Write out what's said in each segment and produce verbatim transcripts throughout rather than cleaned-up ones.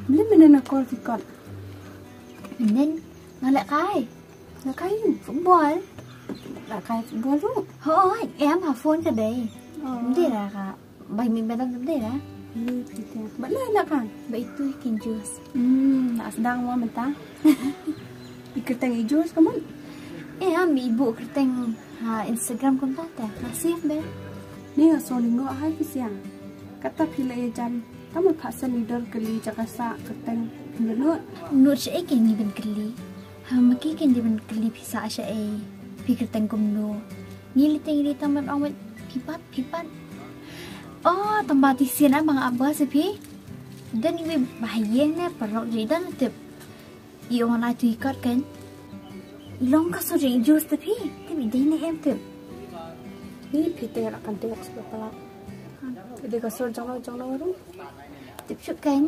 Bila mana nak call fikot? Nên ngalak kai. Nak kain? Football. Nak kain football tu? Thôi, em học phone cả đây. Oh. Vấn đề là cả bảy mình bên vấn đề đó. Ini kita. Mana nak kan? Vậy tôi kinh juice. Hmm, nak sedang mau mentah. Ikatan hijau kamu? Em ibu kerteng ha Instagram kontak ta. Masih be. Ni asal ningo hai kisiang. Kata pila ejan. Kamu kasan leader keli jakasa kerteng penjenut. Nur saya kini ben keli. Ha maki kini ben keli bisa saya. Pikir tengkum no. Ni liteng li tamat awet pipat pipat. Oh, tempat di sini mga abah sepi. Dan ini bahaya ni perlu jadi dan tip. Iyo mana tu ikat kan? Ilong kasut jadi jus tapi tapi dia ni em tip. Ni pita akan tengok seberapa lama. Jadi kasut jangan jangan orang. Tip shoot kan?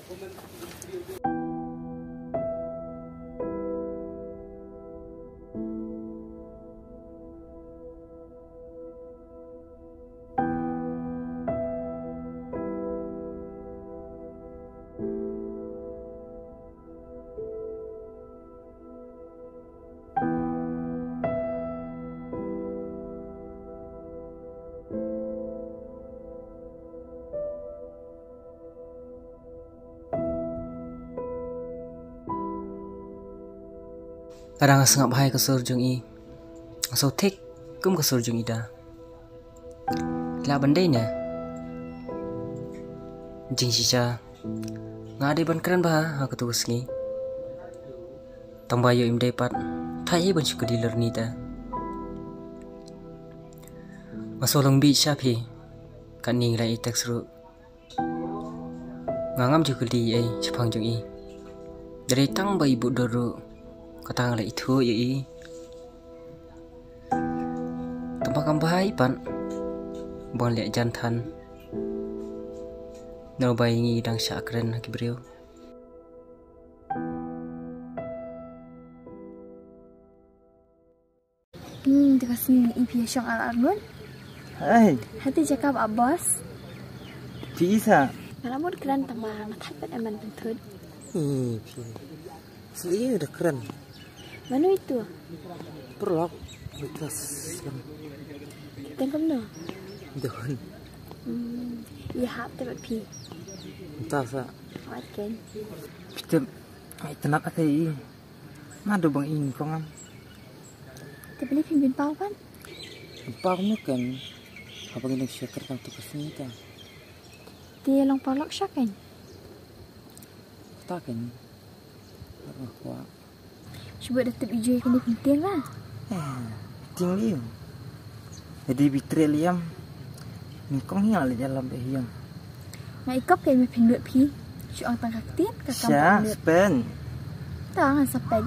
Kadang asal bahaya kesur jeng i, asal tek kum kesur jeng ida. Lah bandai nya, jeng sisa, ngade ban keren bah aku tugas ni. Tambah yo im dapat, thai ban syukur dealer ni ta. Masuk long bi siapi, kan ning rai tek seru. Ngangam juga di ai sepang jeng i. Dari tang ba ibu doru. Kata ngala itu ya i tempat kampai pan bon liat jantan no bayingi dang syakren ki beriu Hmm, dekat sini ibu syong al-argun. Hai, Hati cakap abbas. bisa. Kalau mau keren tamang, matai pen aman pentut. Ih, sih udah keren. Mana itu? Perlok, bekas. Tengok no. Don, Hmm, iya hap tebat pi. entah sa. Awat kan. Kita, ay tenak atay. Mado bang ini kongan. Tapi ni pimpin pau kan? Empang mo kan. Habang ini siya kertang tukas nita. Dia long polok syak kan? Takin. Apa kuah? Cuba datuk hijau yang ni penting lah. Eh, ting liam. Jadi bitri liam. Ni kong hiang le dalam behiang. Nak ikop kayak me pendut pi. Cuang tangkak tiap ke Siya, kampung pendut. spen. Tangan sampai.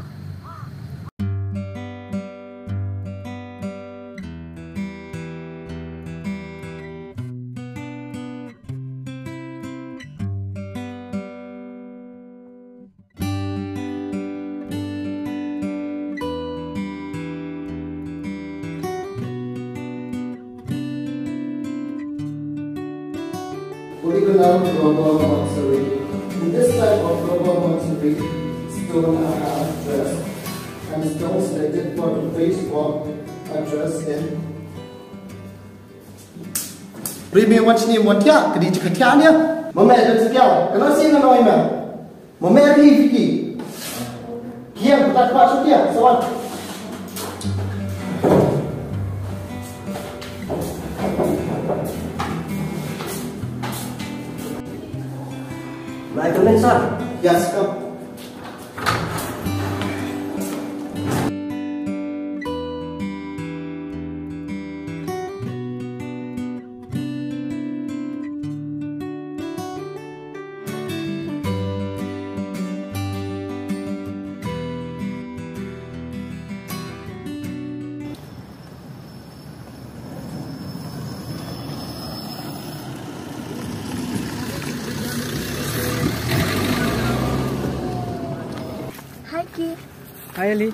Polygonal global monsoon. In this type of global monsoon, stones are addressed, and stones selected for the face walk address in. Premium watch ni mutia, kedi cekatiannya. Mama ada sekian, kenapa sih nak noy mah? Mama ada fikir. Kian tak kuat sekian, soal. Baik, tulen sir. Yes, come. Hai Ali.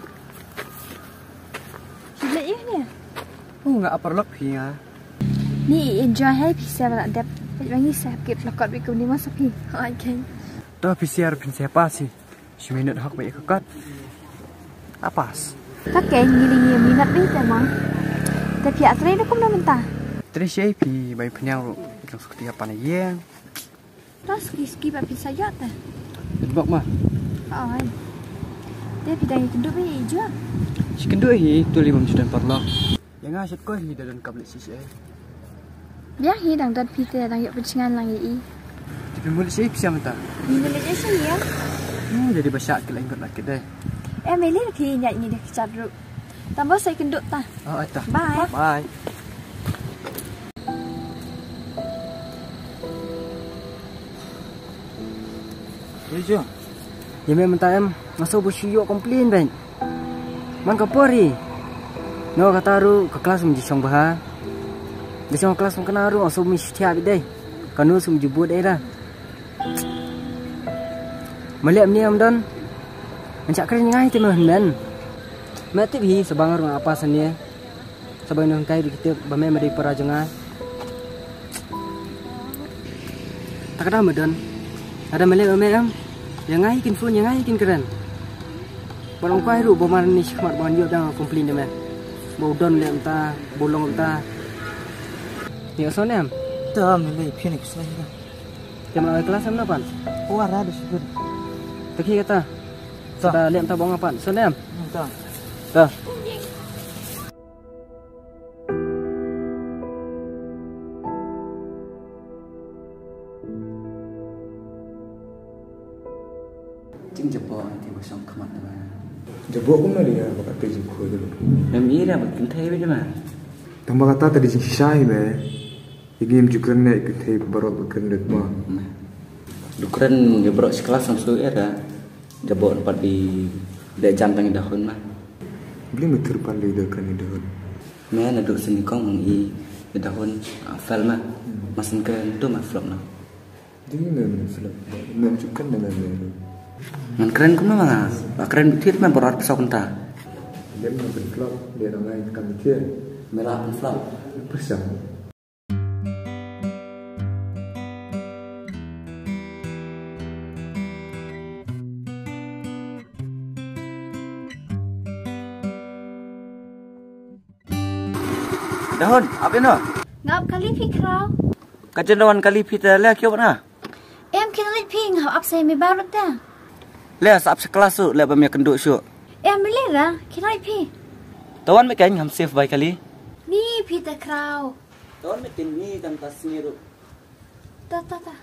Gila ya ni. Oh, enggak perlok ya. Ni enjoy hai pi saya nak dap. Wangi saya kit lokot bi kum ni masa pi. Ha kan. Toh P C R pin siapa sih? Si minat hak baik kekat. Apas. Tak kayak ngili minat ni temang. Tapi atre dah kum dah mentah. Terus si pi baik penyang ru. Ikan seperti apa ni ye? Terus ski papi saja teh. Dibak mah. Oh. Dia pidai kenduk ni je. Si kenduk hi tu lima juta empat lah. Yang asyik kau hi dalam kabel C C A. Biar hi dang dan pite dang yuk pencingan lang i. Tapi mulut si pi siapa tak? Ni boleh je sini ya. Hmm, jadi besar ke lain kot nak kedai. Eh, meli lagi nyak ni dah kecat dulu. Tambah saya kenduk tah. Oh, ada. Bye. Bye. Iya. Ya memang tak em masuk bersyuk komplain ben. Man kapori. No kata ru ke kelas menjadi song bah. Di song kelas mungkin aru masuk mesti habis deh. Kanu sum jebut deh dah. Melihat ni amdan. Mencak keren ngai tu mehen. Mati bi sebangar rumah apa seni. Sebangar nang kai kita bame mari perajangan. Tak ada medan. Ada melihat ame am. Yang ngai kin phone yang ngai kin keren. Balong kai ru boman ni smart bon yo dah komplain dia meh. Bau don le amta, bolong amta. Ni asal ni am. Dah meli pian ikut saya dah. Jam awal kelas am napan. Oh ada di situ. Taki kata. Sudah lihat tak bong apa? Senam. Dah. Dah. Jing jebok nanti bersong kemat tu. Jebok pun ada ya, bakat tu jebok dulu. Memang dah makin thai macam mana? Tambah kata tadi jing sisai be. Igim juga nak ikut thai baru berkendat mah. Dukuran jebok sekelas langsung era. Jebok dapat di dah jantang dahun mah. Beli meter pandai dah kan dahun. Mana duduk sini kong mengi dahun file mah. Masin keren tu mah flop nah. Jadi memang flop. Memang juga memang memang. Man keren kau mana? Pak keren betul man berat pesau kenta. Dia memang flop. Dia orang lain kan betul. Merah flop. Pesau. Dahon, apa ni? Ngap kali fikrau. Kajian dawan kali kita leh kau mana? Em kena lihat pi ngap ap saya mi baru dah. Leh sab sekelas tu leh bami kenduk syuk. Em boleh lah, kena lihat pi. Tawan mekan ham safe baik kali. Ni pi tak krau. Tawan mekan ni dan tas ni ru. Ta ta ta.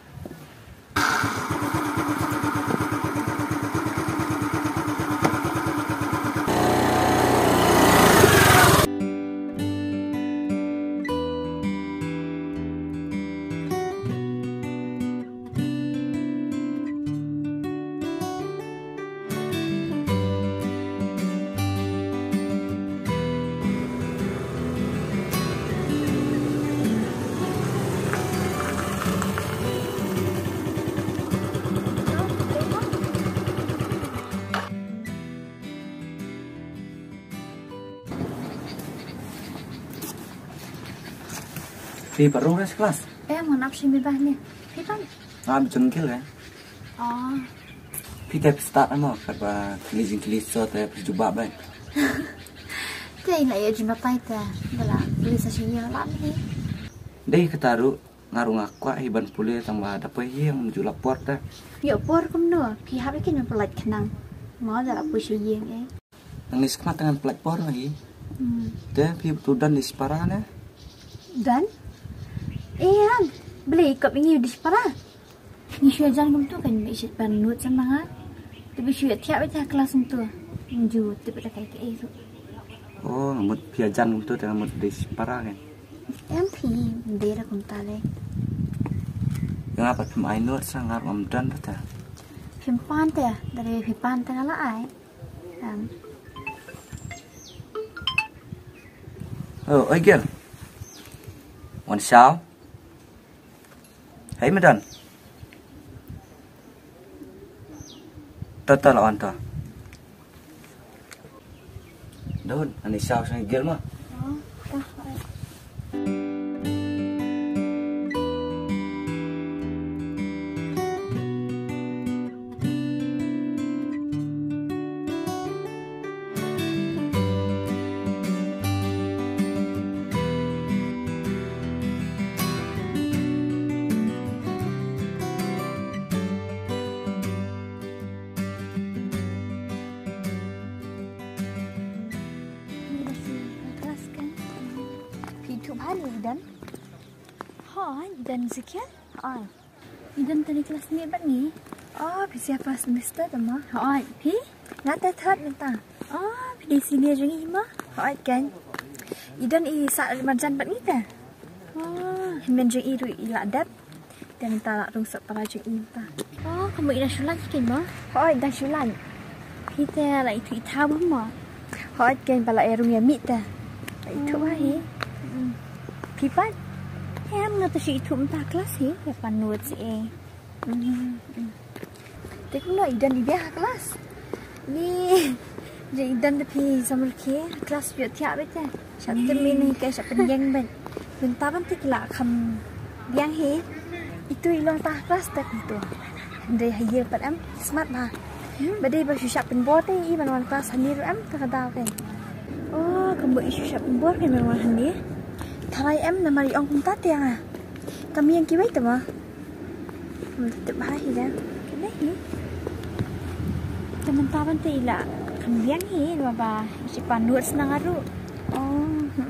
Di baru dah sekelas. Eh, mau nap sih mi bah ni. Pi pan. Ah, berjengkel kan? Oh. Kita start nama kerana keliling keliling so tu berjumpa baik. Teh nak ya jumpa pai teh. Bela beli sesinya lah ni. Deh ketaru ngarung aku hiban pulih tambah ada apa yang menuju lapor dah. Yo por kum no. Pi hari kini pelat kenang. Mau dah apa sih yang eh. Nangis kemat dengan pelat por lagi. Hmm. Deh pi tudan di separah ni. Dan? Eh, Han. Beli ikut ini di separah. Ni syuat jangan tu kan mesti panut sama ha. Tapi syuat tiap itu kelas tu. Menju tapi tak kayak itu. Oh, mut piajan tu dengan mut di separah kan. Em pi bendera kuntale. Yang apa pemain nur sangar amdan tu. Pimpan teh dari pimpan tengah lah ai. Um. Oh, oi girl. Wan sao? Hey medan. Tata lawan ta. Daun, ani sao sang girl mah. Oh, dah. Idan? Hai, Idan Zikian? Hai. Idan tadi kelas ni apa ni? Oh, pergi apa semester tama? Hai. Pi? Nata third minta. Oh, pergi sini aja ni mah. Hai kan. Idan i sa marjan bat ni ta. Oh, men je i ru i ladap. Dan minta nak rungsuk para je i minta. Oh, kamu Idan Shulan kan mah? Hai, Idan Shulan. Kita lah itu itabu mah. Hai kan bala erung ya mit ta. Itu wah he. Pipat. Em ngata si itu minta kelas he. Ya panut si eh. Tapi kalau Idan di dia kelas. Ni jadi Idan tapi sama ke kelas biar tiap betul. Satu mini ke siapa yang ben. Bentar nanti kelak kam biang he. Itu ilang tah kelas tak itu. Dari hayir pat am smart bah. Badai basu siap penbor teh i ban kelas hanir am tak ada kan. Oh, kamu isu siap penbor kan ban hanir. Tharai am namari ong kumtat ya. Kami yang kiwai tu mah. Tetap bahaya dah. Kena ni. Teman-teman tu ilah kembiang ni, bapa si panut senang aru. Oh.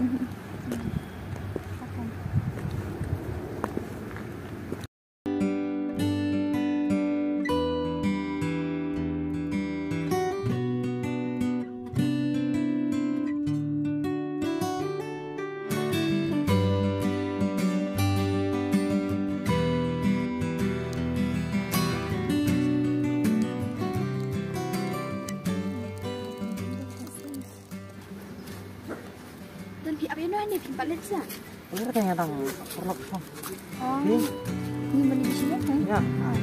Ni pimpat lagi sah. Ini katanya tang perlok sah. Oh. Ni mana di sini kan? Ya.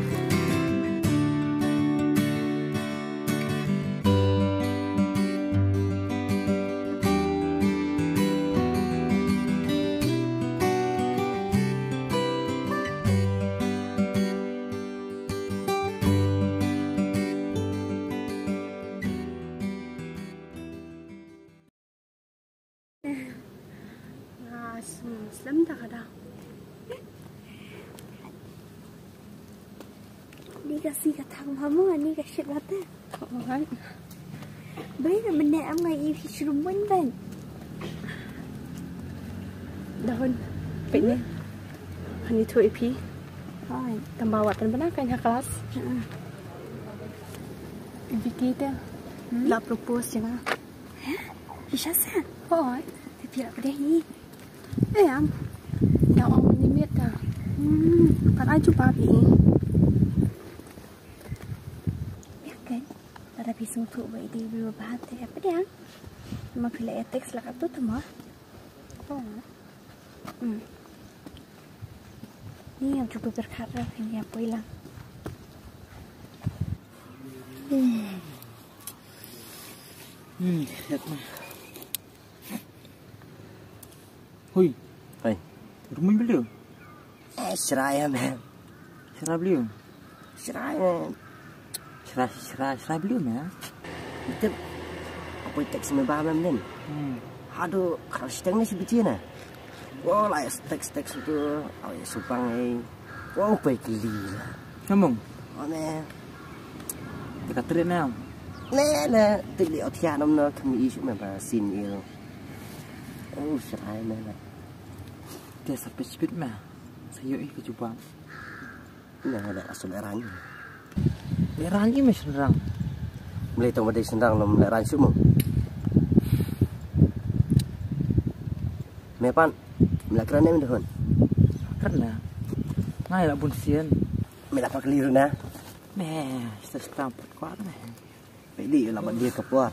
Islam tak ada. Ni kasih kata kamu, ni kasih kata. Alright. Baik nak menaik am ngai i fisyrumun ban. Dahon. Peknya. Hani tu ipi. Hai. Tambah watan benar kan kelas. Heeh. Vicky dia. La propose je lah. Isha sa. Alright. Tapi apa dah ni? Eh am. Dah orang ni dah. Hmm, kan aja babi. Ya kan. Pada pisung tu baik dia berubah hati apa dia? Cuma pilih teks lah kat tu tu mah. Oh. Hmm. Ni yang cukup berkara ini apa hilang. Hmm. Hmm, lihat mah. Hui, Hai. rumah beliau. Eh, seraya man. Serah beliau. Seraya. Serah serah serah beliau mah. Itu apa teks me ba man nen. Hmm. Hado keras teng ni sebiji na. Wah, lah teks-teks itu oh ya supang ai. Wah, baik geli lah. Kamu? Oh ne. Dekat terik nam. Ne ne, tili otia nam no kami isu me ba sin il. Oh, seraya man. Dia sampai speed mah. Saya ih kecuba. Nah, ada asal erani. Erani mah senang. Mulai tahu badai sendang nom leran sumu. Mepan, melakran ni mendahun. Karena ngai lah pun sian. Melapa keliru na. Meh, setang kuat meh. Pedi lah dia kepuar.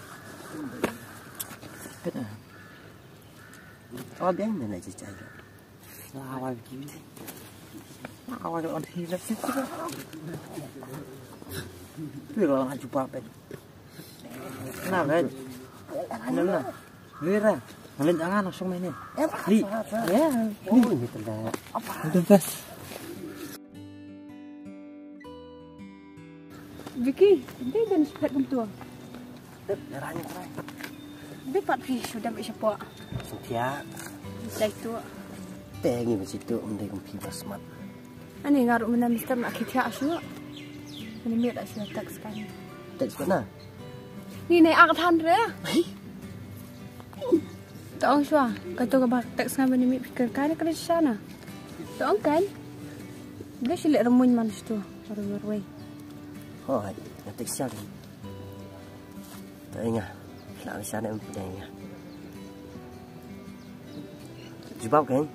Betul. Oh, biang mana cicai. Awal gini. Awal on hidup sih. Tu kalau nak jumpa apa? Nah, kan? Ano na? Lira. Halin jangan langsung mainin. Di. Ya. Oh, gitu dah. Udah bas. Vicky, dia dah cepat bentuk. Eranya kerai. Dia pat pi sudah macam apa? Setia. Dah itu. Tengi macam tu mendek kumpi basmat. Ani ngaruk mana mister nak kita asyik. Ini miat asyik teks kan. Teks mana? Ni naik angkat han re. Taong siya, kato ka bak teks nga manimik pikir kaya ka siya na. Taong kan? Dia silik remun man situ, baru-baru. Oh, nanti siang. Tak ingat, nak bisa nak mempunyai ingat. Jumpa kan?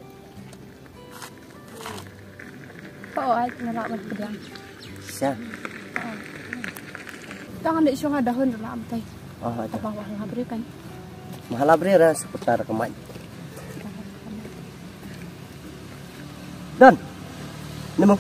Oh, ay nalak man pedang. Siang. Tangan dek siya nga dahon na amtay. Oh, ada. Tapang wala berikan. Mahal beri seputar kemai. Dan, nemu.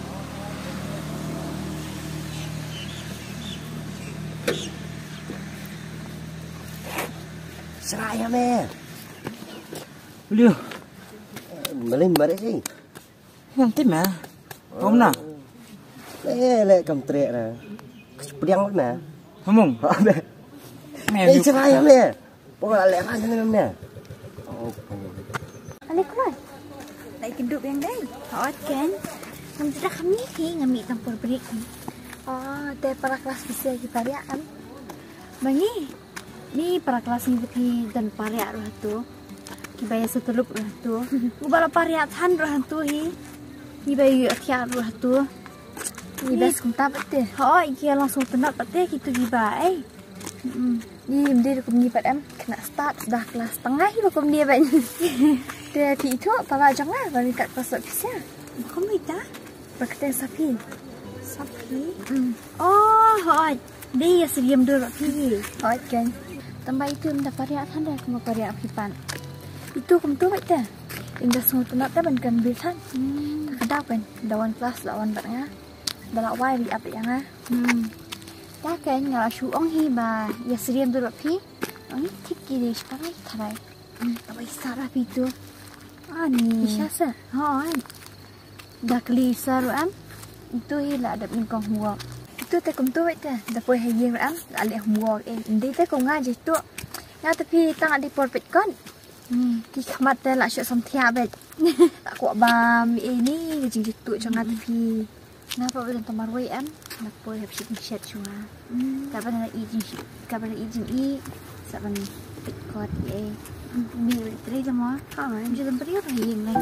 Seraya me. Beliau. Malim bare sih. Nanti mah. Kamu nak? Eh, lek kam trek na. Pediang mana? Ngomong. Eh, seraya me. Pokok lek kan ni me. Oh. Alikuan. Lại keduk yang đây. Hot kan? Ngam sudah kami ki ngami campur break. Oh, teh para kelas bisa kita lihat kan. Bangi. Ni para kelas ni tapi dan pariak roh tu. Kibaya setelup roh tu. Ubala pariak tan roh tu hi. Kibaya akhir roh tu. Ni bes kunta pate. Oh, iki langsung tenat pate gitu giba eh. Hmm. Ni dia kum ni padam kena start sudah kelas tengah hi kum dia banyak. Dia ti itu pala jangan bagi kat kelas bisa. Kamu ita? Berkata sapi. Sapi. Hmm. Oh, hot. Dia seriam dulu pi. Hot kan. Tambah itu minta pariak tanda kamu pariak pipan. Itu kamu tu baca. Indah semua tenat dah bankan bisan. Hmm. Kadang kan dawan kelas lawan batnya. Balak wai bi apa yang ah. Hmm. Dah kan ngala suong hi ba ya seriam dulu pi. Ani tiki deh sekarang tarai. Hmm. Apa isara pi tu? Ani. Isasa. Ha. Dah kali isaru am. Itu hi lah ada mingkong huang. Itu teh kum tu baca. Dah poi hayi am alih huang eh. Indi teh kum ngaji tu. Ya tapi tang ada porpet kon. Hmm. Ki khamat teh lah syok samthia bet. Tak kuat bam ini jing jitu jangan tapi. Napa boleh tomar wei am? Napa boleh habis chat cuma. Kapan nak izin? Kapan nak izin i? Saban kot eh. Bi teri semua. Ha, jadi beri apa yang lain?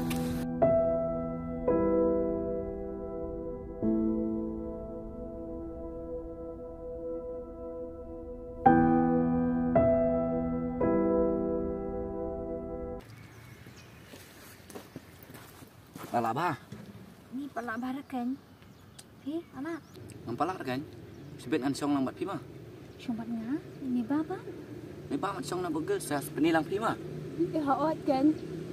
Palak bah. Ni palak barak kan? Hei, anak. Ngampalak kan? Sebet an song lambat pima. Cuma nga, ini baba. Ni ba mat song na bugel sa penilang pima. Ya, hot kan?